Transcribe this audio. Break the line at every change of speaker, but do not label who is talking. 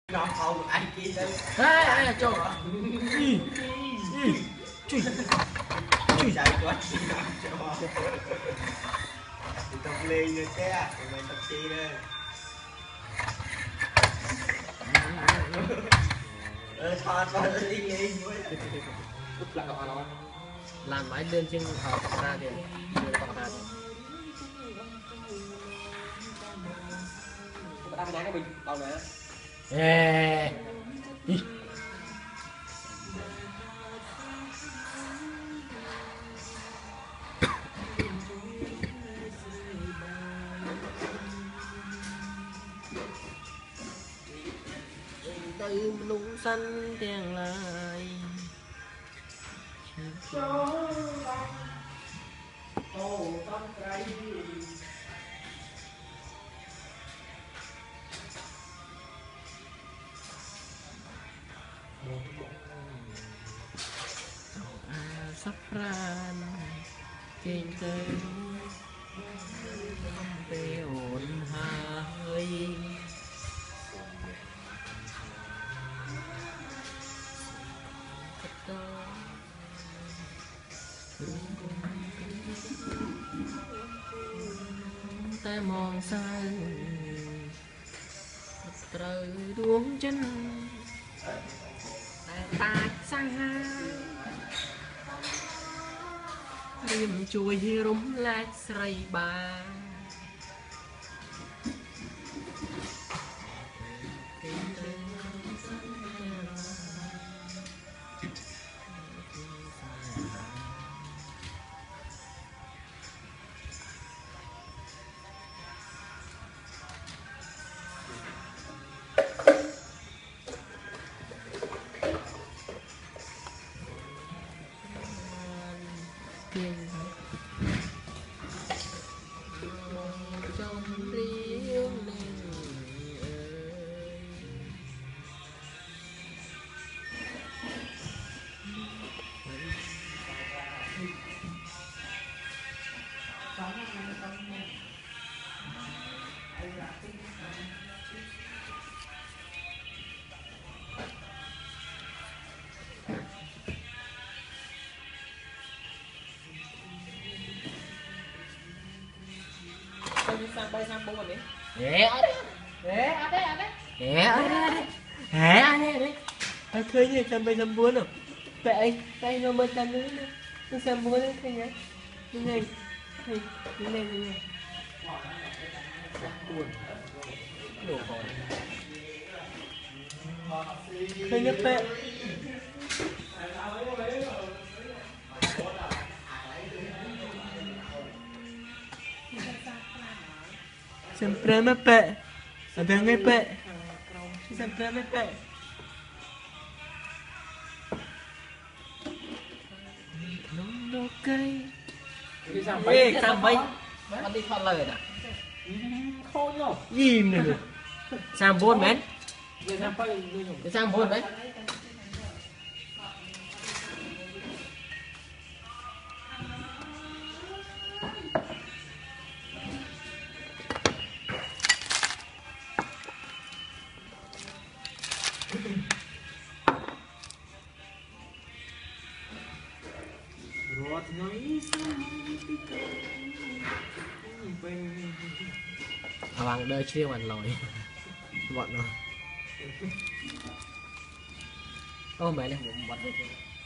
nó không ai kia đâu
ai là cho
chui chạy quá tập lên rồi chứ mày tập chi đây thôi đi liền
làm máy lên trên ra thì
đang cái bình tao nè
đi từ nung xanh đèn lại sắp ra trên kênh tê ổn hơi tay mòn xanh trời đuống chân ta xa riêng chui rúng lát sray ba trong riêng mình sang bay sang bông rồi đấy ở đây anh thấy như xem bay xem buôn rồi vậy anh tay nó mới xem nữa nó xem buôn đấy thấy nhá như này buồn đổ vào thấy nhấp tệ sempre me pe ada ngai pe sempre me pe nó cây sang bay anh đi thoát lời nè khôn không gì nữa sang bốn mến sang bốn đấy bằng đời chuyên bàn lòi bọn nó ô mẹ này một bật